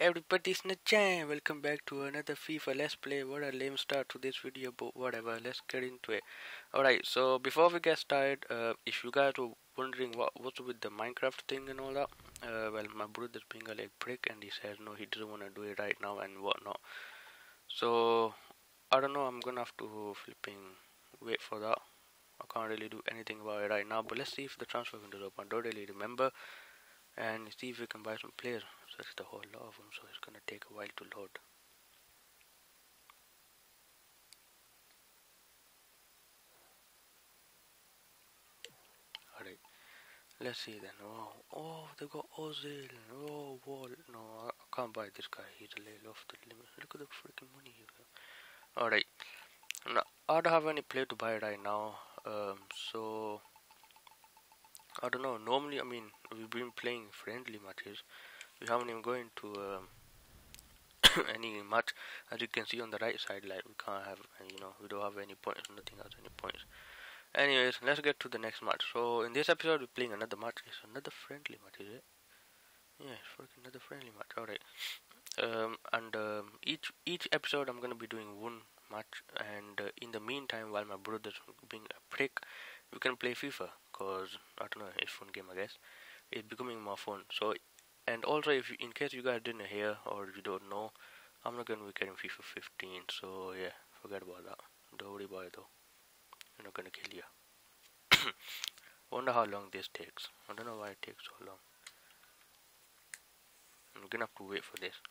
everybody's in the jam. Welcome back to another FIFA Let's Play. What a lame start to this video, but whatever, let's get into it. Alright, so before we get started, if you guys were wondering what's with the Minecraft thing and all that, well, my brother's being a like prick and he says no, he doesn't want to do it right now and whatnot. So, I don't know, I'm gonna have to flipping wait for that. I can't really do anything about it right now, but let's see if the transfer window is open. I don't really remember. And see if we can buy some players. So it's the whole lot of them, so it's gonna take a while to load. Alright, let's see then. Oh, they got Ozil. Oh, Wall. No, I can't buy this guy. He's a little off the limit. Look at the freaking money here. Alright, now I don't have any player to buy right now. So I don't know. Normally, I mean, we've been playing friendly matches. We haven't even going to any match. As you can see on the right side, like we can't have, we don't have any points. Nothing has any points. Anyways, let's get to the next match. So in this episode, we're playing another match. It's another friendly match, is it? Yeah, it's freaking another friendly match. Alright. Each episode, I'm gonna be doing one match, and in the meantime, while my brother's being a prick, we can play FIFA. Cause I don't know, it's fun game, I guess. It's becoming more fun. So, and also, if in case you guys didn't hear or you don't know, I'm not gonna be getting FIFA 15. So yeah, forget about that. Don't worry about it though. I'm not gonna kill you. Wonder how long this takes. I don't know why it takes so long. I'm gonna have to wait for this.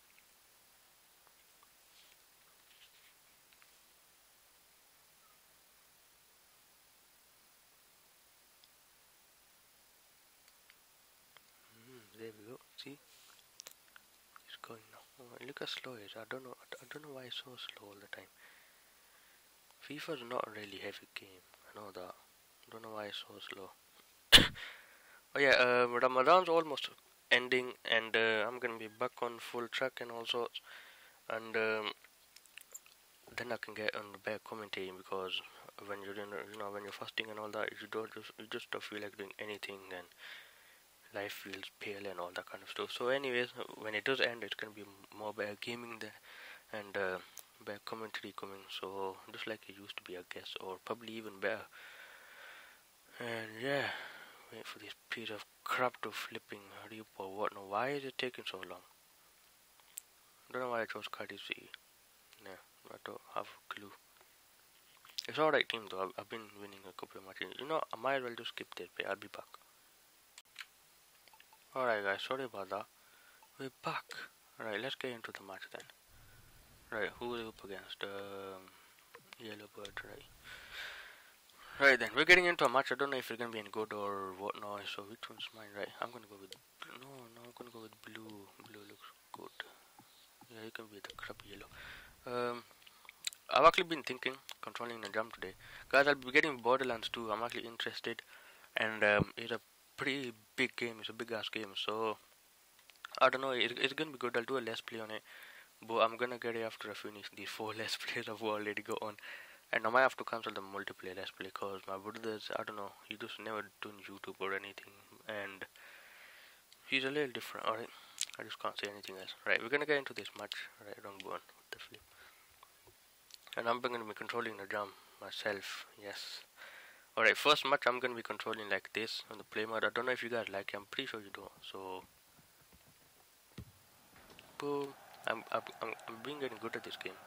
There we go. See, it's going now. Oh, look how slow it is. I don't know why it's so slow all the time. FIFA's not a really heavy game. I know that. I don't know why it's so slow. Oh yeah, Ramadan's almost ending, and I'm gonna be back on full track and all sorts. And then I can get on the back commentating, because when you're in, when you're fasting and all that, you just don't feel like doing anything, and life feels pale and all that kind of stuff. So anyways, when it does end, it's gonna be more better gaming there, and better commentary coming. So just like it used to be, I guess, or probably even better. And yeah, wait for this piece of crap to flipping hurry up or what. No, why is it taking so long? Don't know why I chose Cardiff City. Nah, I don't have a clue. It's alright team though. I've been winning a couple of matches. I might as well just skip this bit. I'll be back. Alright guys, sorry about that. We're back. Alright, let's get into the match then. Right, who are we up against? Yellow Bird, right? Right then, we're getting into a match. I don't know if it's gonna be any good or whatnot. So which one's mine? Right, I'm gonna go with I'm gonna go with blue. Blue looks good. Yeah, you can be the crap yellow. I've actually been thinking, controlling the jump today, guys. I'll be getting Borderlands 2. I'm actually interested, and it's a pretty big game. It's a big ass game. So I don't know. It's gonna be good. I'll do a let's play on it, but I'm gonna get it after I finish the 4 let's plays I've already got on. And I might have to cancel the multiplayer let's play, because my brother's, I don't know, he just never done YouTube or anything, and he's a little different. Alright, I just can't say anything else. Right, we're gonna get into this match. Right, wrong button. What the flip. And I'm gonna be controlling the drum myself. Yes. Alright, first match I'm gonna be controlling like this on the play mode. I don't know if you guys like it. I'm pretty sure you don't. So, boom. I'm being getting good at this game.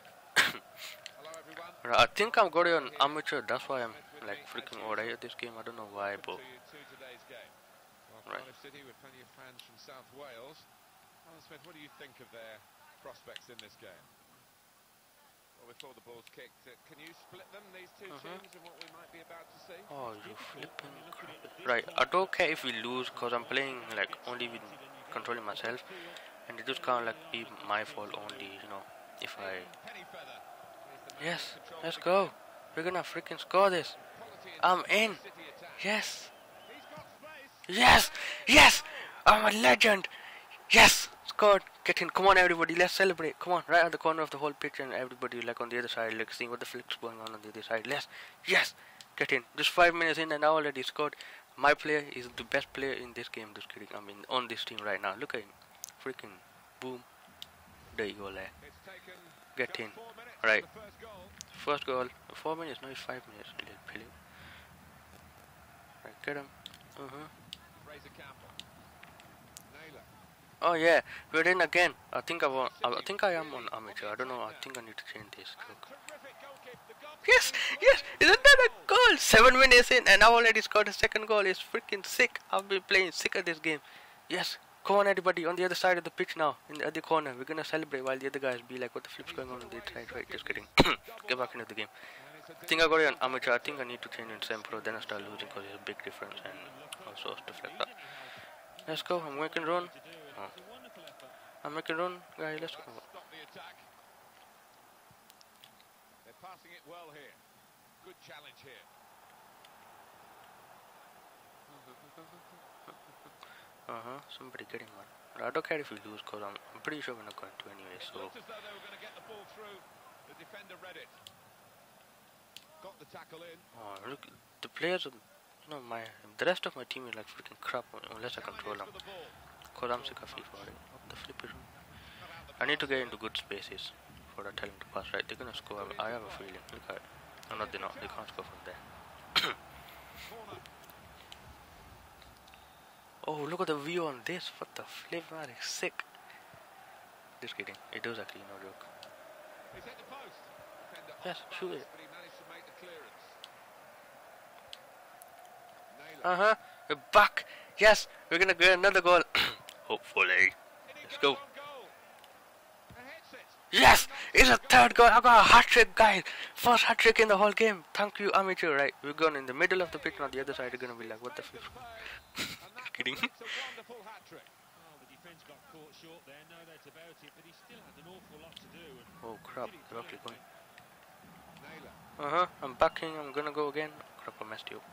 I think I'm good on amateur, that's why I'm like freaking alright at this game. I don't know why, but right. City with plenty of fans from South Wales. Alan Smith, what do you think of their prospects in this game? Well, before the ball's kicked, can you split them, these two teams, and what we might be about to see? Oh, you flipping crap. Right, I don't care if we lose, because I'm playing like only with controlling myself, and it just can't like be my fault only, if I... Yes, let's go. We're gonna freaking score this. I'm in. Yes. Yes. Yes. I'm a legend. Yes. Scored. Get in. Come on, everybody. Let's celebrate. Come on. Right at the corner of the whole pitch, and everybody like on the other side, like seeing what the flip's going on the other side. Yes. Get in. Just 5 minutes in, and I already scored. My player is the best player in this game. Just kidding. I mean, on this team right now. Look at him. Freaking boom. There you go, lad. It's taken Get just in. 4 minutes Right. for the first goal. First goal. 4 minutes. No, it's 5 minutes. Little Philip. Right, get him. Fraser Campbell. Naylor. Oh yeah, we're in again. I think I am on amateur. I don't know. I think I need to change this. Look. Terrific goalkeeper. The goal Yes, yes. Isn't that a goal? 7 minutes in, and I've already scored a second goal. It's freaking sick. I've been playing sick at this game. Yes. Come on, everybody, on the other side of the pitch now, in the other corner. We're gonna celebrate while the other guys be like, what the flip's going on on the side? Right, just kidding. Get back into the game. I think I got it on amateur. I think I need to change in semi-pro. Then I start losing because there's a big difference and also stuff like that. Let's go. I'm making run. Oh. I'm making run, guys. Let's go. Stop the attack. They're passing it well here. Good challenge here. Somebody get him, man. I don't care if we lose because I'm pretty sure we're not going to anyway. It So looked as though they were going to get the ball through. The defender read it. Got the tackle in. look, the players, the rest of my team is like freaking crap unless I control them. Because I'm sick of FIFA. Right? What the flip is? I need to get into good spaces for the talent to pass. Right, they're gonna score. I have a feeling. Look at it. No, not they not. They can't score from there. Oh, look at the view on this. What the flip, man? It's sick. Just kidding. It does actually, no joke. He's hit the post. Defender Yes, off shoot balance, it. but he managed to make the clearance. Naylor. We're back. Yes, we're gonna get another goal. Hopefully. Let's go. Yes, it's a third goal. I got a hat trick, guys. First hat trick in the whole game. Thank you, amateur. Right, we're going in the middle of the pitch. On the other side, we're gonna be like, what the flip? Kidding. It's a wonderful hat trick. Well, the defence got caught short there, no doubt about it, but he still had an awful lot to do. And Oh crap, they're actually going. Naylor. I'm backing. I'm gonna go again. Crap, I messed you up.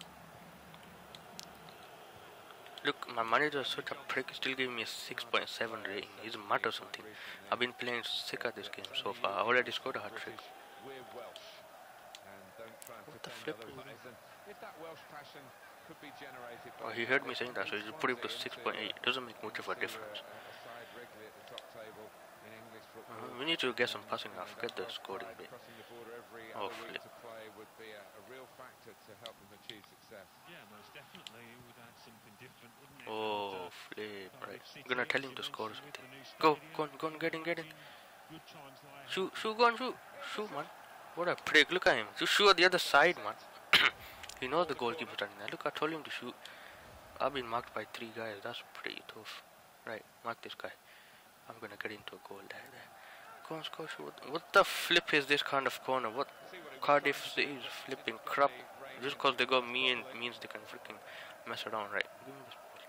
Look, my manager is such a prick. Still giving me a 6.7 rating. He's mad or something. I've been playing sick at this game so far. I already scored a hat trick. We're Welsh. And don't try and What the pretend flip? otherwise. And if that Welsh passion could be generated Oh, by he heard me saying that, so he just put it to 6.8. It doesn't make much of a difference. a side regularly at the top table in English football. We need to get some passing now. Forget the scoring bit. Crossing the border every Oh, other week flip. to play would be a real factor to help them achieve success. yeah, most definitely, it would add something different, wouldn't it? Oh, But, flip. Cardiff Right. City, I'm gonna tell him to obviously, score or with something. the new Go, stadium, go on, get in. good times lie ahead. Shoot, go on, shoot. Shoot, man. What a prick. Look at him. Just shoot at the other side, man. He knows the goalkeeper's running there. Look, I told him to shoot. I've been marked by 3 guys. That's pretty tough. Right, mark this guy. I'm gonna get into a goal there. Go on, score, shoot. What the flip is this kind of corner? What? Cardiff City is flipping crap. Just because they got me in means they can freaking mess around, right? Give me this ball.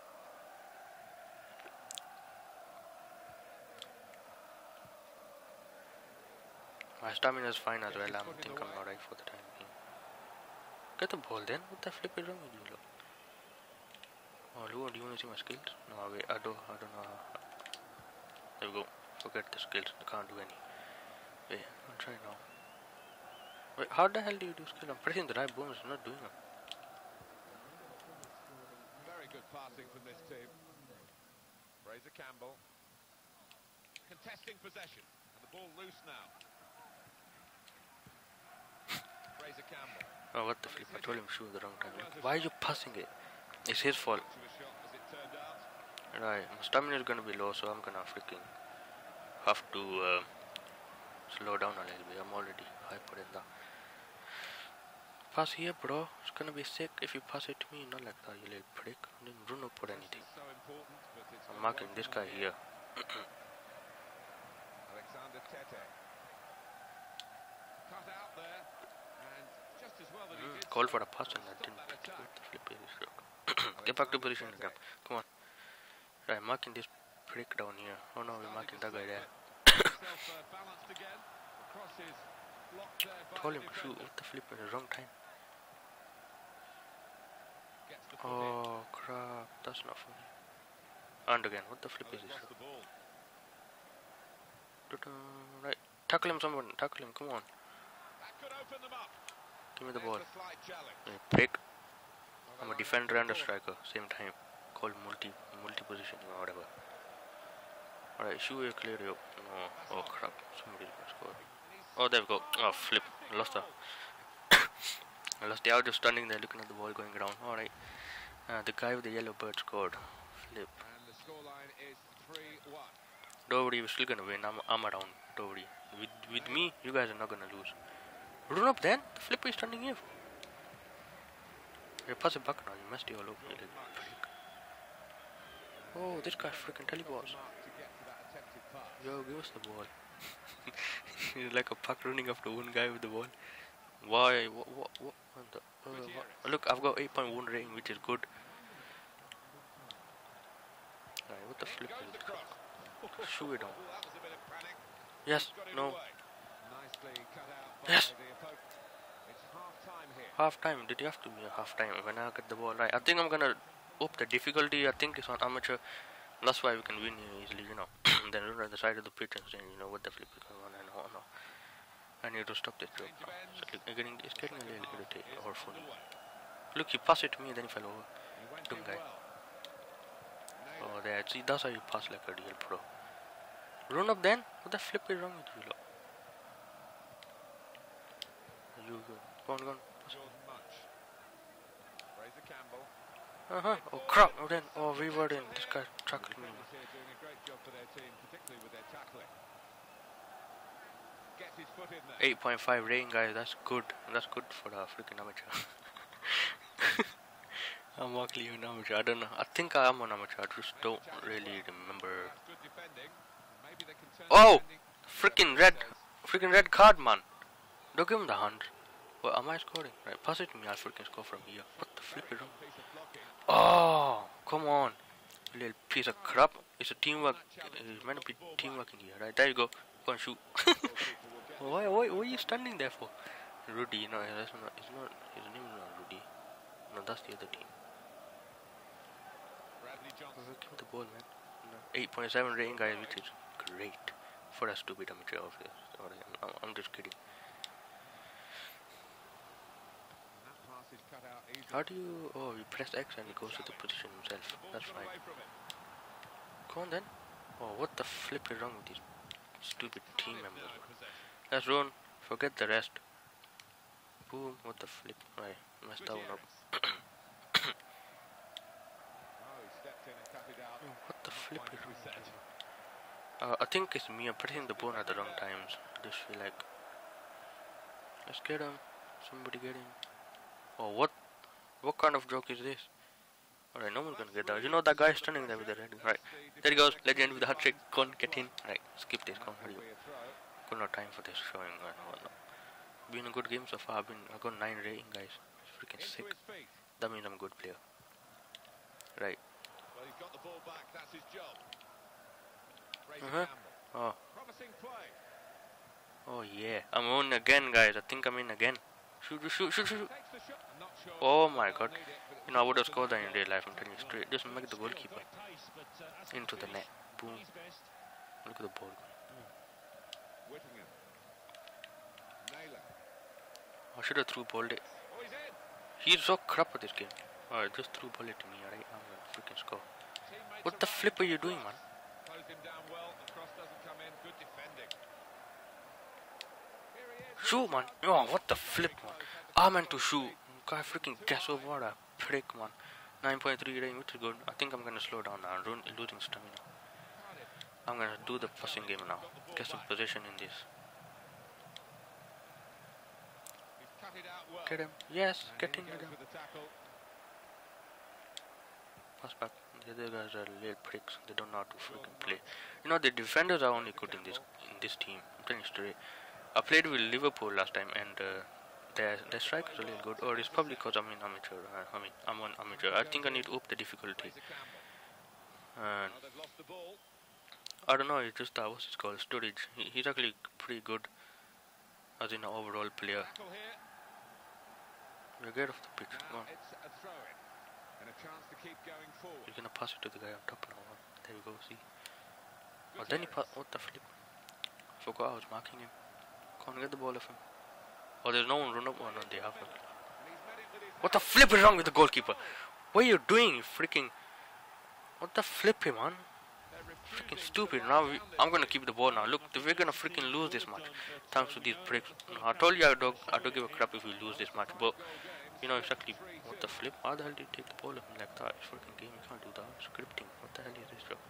My stamina is fine as well. I think I'm alright for the time being. Get the ball then. What the flip is wrong with you, look? Oh, Lou, do you want to see my skills? No, wait, I don't know. There we go. Forget the skills. I can't do any. Wait, I'll try now. Wait, how the hell do you do skills? I'm pressing the right buttons. I'm not doing them. Very good passing from this team. Fraser Campbell. Contesting possession. And the ball loose now. Fraser Campbell. Oh, what the flip? I told him to shoot the wrong time. Look, why are you passing it? It's his fault. To a shot as it turned out. Right, my stamina is gonna be low, so I'm gonna freaking have to slow down a little bit. I'm already hyper in that. Pass here, bro. It's gonna be sick if you pass it to me, not like that, you little prick. I didn't run up or anything. So important, but it's I'm not marking this guy here. Alexander Tete. Cut out there. And just as well that he did. Called for a pass and I didn't pick it. What the flip is this? Get back to position again. Come on. Right, marking this prick down here. Oh no, we're marking that guy there. Balanced again. The cross is blocked there by Told the him to shoot. defender. What the flip in the wrong time? Gets the foot in. Oh crap, that's not funny. And again, what the flip is this? Lost the ball. Right, tackle him, someone. Tackle him. Come on. That could open them up. Give me the There's ball. a slight challenge. Hey, prick. I'm a defender and a striker, same time. Called multi positioning or whatever. Alright, should we clear it up? No. Oh crap, somebody's gonna score. Oh, there we go. Oh, flip. I lost that. I lost the out, just standing there looking at the ball going around. Alright. The guy with the yellow bird scored. Flip. And the scoreline is 3-1. Don't worry, we're still gonna win. I'm around. Don't worry. With me, you guys are not gonna lose. Run up then. The flip is standing here. You pass it back now. You messed it all over. You little freak. Oh, this guy freaking teleports. Yo, give us the ball. He's like a puck running after one guy with the ball. Why? What the, what? Look, I've got 8.1 rating, which is good. Right, what the flip is this? Shoot it down. Yes, no. Yes. Half time. Did you have to be a half time when I get the ball right? I think I'm gonna up the difficulty. I think it's on amateur. That's why we can win here easily, you know. Then run on the side of the pitch and say, you know, what the flip is going on and no. I need to stop this joke now. So it's getting a little irritating or funny. Look, you pass it to me and then he fell over. Dumb guy. Oh, there. See, that's how you pass like a real pro. Run up then. What the flip is wrong with you, lot? You go. Go on. Oh crap! Oh then, we were in. This guy tackled me. 8.5 rating, guys. That's good. That's good for the freaking amateur. I'm actually an amateur. I don't know. I think I am an amateur. I just don't really remember. Oh, freaking red card, man. Don't give him the hand. What am I scoring? Right, pass it to me. I'll freaking score from here. What the flip is wrong? Oh, come on, you little piece of crap. It's a teamwork. It's meant to be teamwork in here, right? There you go. Go and shoot. Why are you standing there for? Rudy, no, that's not. It's not. His name is not Rudy. No, that's the other team. Give me the ball, man. No. 8.7 rating, guys, which is great for a stupid amateur. Obviously, sorry, I'm just kidding. How do you... Oh, you press X and it goes to the position himself. That's fine. Go on then. Oh, what the flip is wrong with these stupid team members? Let's run. Forget the rest. Boom. What the flip? Right. Messed that one up. Oh, what the flip is wrong? I think it's me. I'm pressing the button at the wrong times. Just feel like... Let's get him. Somebody get him. Oh, what? What kind of joke is this? Alright, no one's gonna get that. You know that guy standing there with the red. Right. There he goes. Legend with the hat trick. Go on, get in. Right. Skip this. Go on, hurry up. Got no time for this showing. No. Been a good game so far. I got 9 rating, guys. It's freaking sick. That means I'm a good player. Right. Well, he's got the ball back. That's his job. Oh. Promising play. Oh yeah. I'm on again, guys. I think I'm in again. Shoot. Oh my god. You know, I would have scored that in real life. I'm telling you straight. Just make the goalkeeper into the net. Boom. Look at the ball. I should have threw balled it. He's so crap at this game. Alright, just threw ball it to me, alright? I'm gonna freaking score. What the flip are you doing, man? Shoot, man. Oh, what the flip, man. I meant to shoot. Guy freaking guess over. What a prick, man. 9.3 rating, which is good. I think I'm gonna slow down now. I'm losing stamina. I'm gonna do the passing game now. Get some position in this. Get him. Yes, get in with him. Pass back. The other guys are little pricks. They don't know how to freaking play. You know, the defenders are only good in this team. I'm telling you straight. I played with Liverpool last time and their strike is a little good. Or it's probably because I'm an amateur. I'm an amateur. I think I need to up the difficulty. I don't know, it's just what's it called? Sturridge. He's actually pretty good as in an overall player. You get off the pitch. Come on. You're gonna pass it to the guy on top now. There you go, see. Oh, then he passed. What the flip? I forgot I was marking him. Can't get the ball off him. Oh, there's no one run up. Oh, no, they have not. What the flip is wrong with the goalkeeper? What are you doing, you freaking... What the flip, man? Freaking stupid. Now I'm gonna keep the ball now. Look, we're gonna freaking lose this match. Thanks to these pricks. I told you I don't give a crap if we lose this match, but you know exactly what the flip. How the hell do you take the ball up like that? It's freaking game. You can't do that. Scripting. What the hell is this job?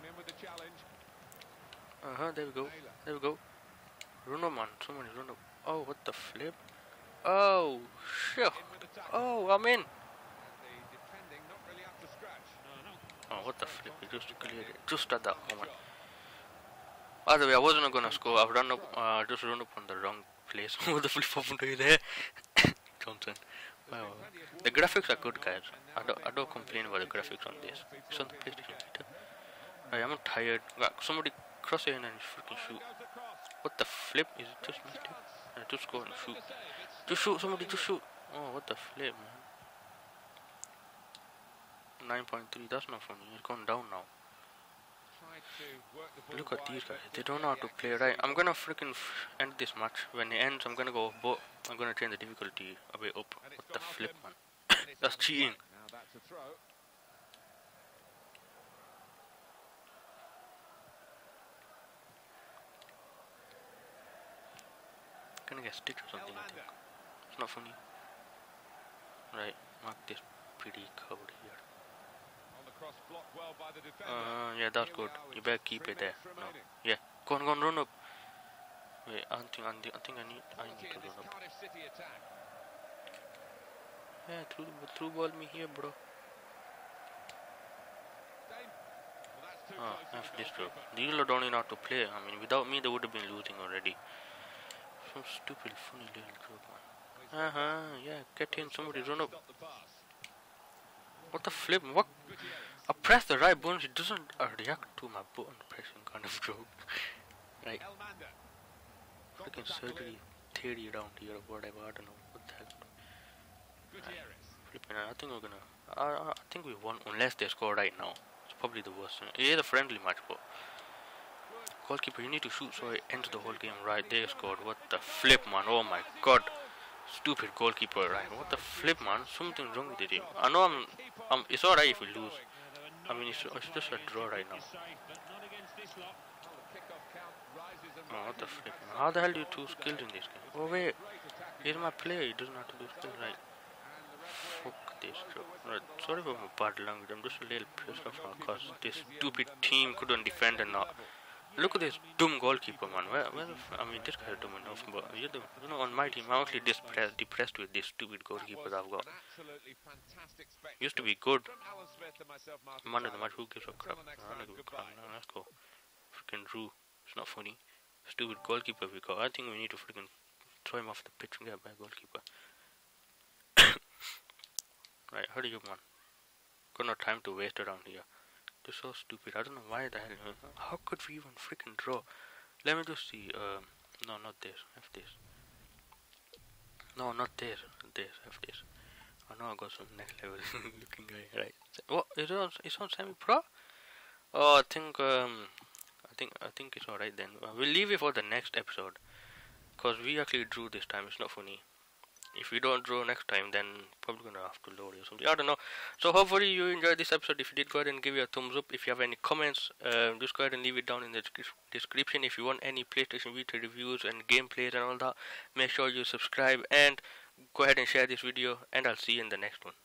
There we go. There we go. Run up, man. Somebody run up. Oh, what the flip? Oh, shit. Oh, I'm in. Oh, what the flip? He just cleared it. Just at that moment. By the way, I wasn't gonna score. I've run up, just run up on the wrong place. What the flip happened to you there? Johnson. Wow. The graphics are good, guys. I don't complain about the graphics on this. It's on the PlayStation Vita. I'm tired. Somebody cross in and freaking shoot. What the flip? Is it just mistake? Just go and shoot. Just shoot, somebody just shoot. Oh, what the flip, man. 9.3, that's not funny. It's gone down now. Look at these guys. They don't know how to play right. I'm gonna freaking end this match. When it ends, I'm gonna go, but I'm gonna change the difficulty a bit up. What the flip, man. That's cheating. Gonna get stitched or something, I think. It's not funny. Right, mark this pretty covered here. Yeah, that's good. You better keep it there. No. Yeah, go on, run up. Wait, I think I need to run up. Yeah, through ball me here, bro. Oh, F this job. These don't even know how to play. I mean, without me, they would have been losing already. Some stupid, funny little joke, man. Yeah, get in, somebody run up. What the flip? What? I press the right button, it doesn't react to my button pressing kind of joke. Right. Freaking surgery theory around here or whatever, I don't know. What the hell? Right. Flipping, I think we're gonna. I think we won unless they score right now. It's probably the worst. It is a friendly match, but. Goalkeeper, you need to shoot so it ends the whole game. Right, they scored. What the flip, man? Oh my god. Stupid goalkeeper, right? What the flip, man? Something wrong with the team. I know it's alright if we lose. I mean, it's just a draw right now. Oh, what the flip, man? How the hell do you do skills in this game? Oh, wait. Here's my player. He doesn't have to do skills, right? Fuck this job. Right, sorry for my bad language. I'm just a little pissed off now because this stupid team couldn't defend and not. Look at this dumb goalkeeper, man. I mean, this guy's dumb enough, but you know, on my team, I'm actually depressed with this stupid goalkeeper that I've got. Used to be good. Man of the match, who gives a crap? Let's go. Freaking Drew. It's not funny. Stupid goalkeeper we got. I think we need to freaking throw him off the pitch and get a better goalkeeper. Right, hurry up, man. Got no time to waste around here. They're so stupid. I don't know why the hell. How could we even freaking draw? Let me just see. No, not this. F this. No, not this. This. F this. I know I got some next level looking guy. Right. What? It's on semi-pro? Oh, I think it's alright then. We'll leave it for the next episode. Cause we actually drew this time. It's not funny. If we don't draw next time, then probably gonna have to load it or something. I don't know. So hopefully you enjoyed this episode. If you did, go ahead and give it a thumbs up. If you have any comments, just go ahead and leave it down in the description. If you want any PlayStation Vita reviews and gameplays and all that, make sure you subscribe and go ahead and share this video. And I'll see you in the next one.